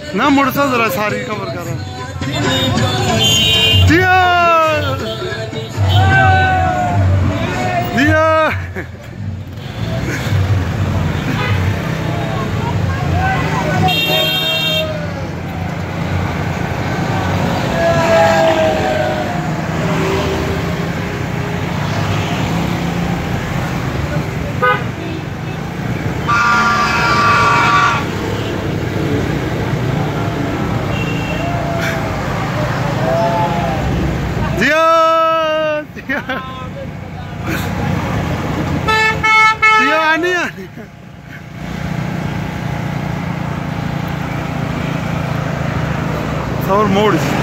ना मुड़ सा जरा सारी कवर कर दिया दिया और मोड़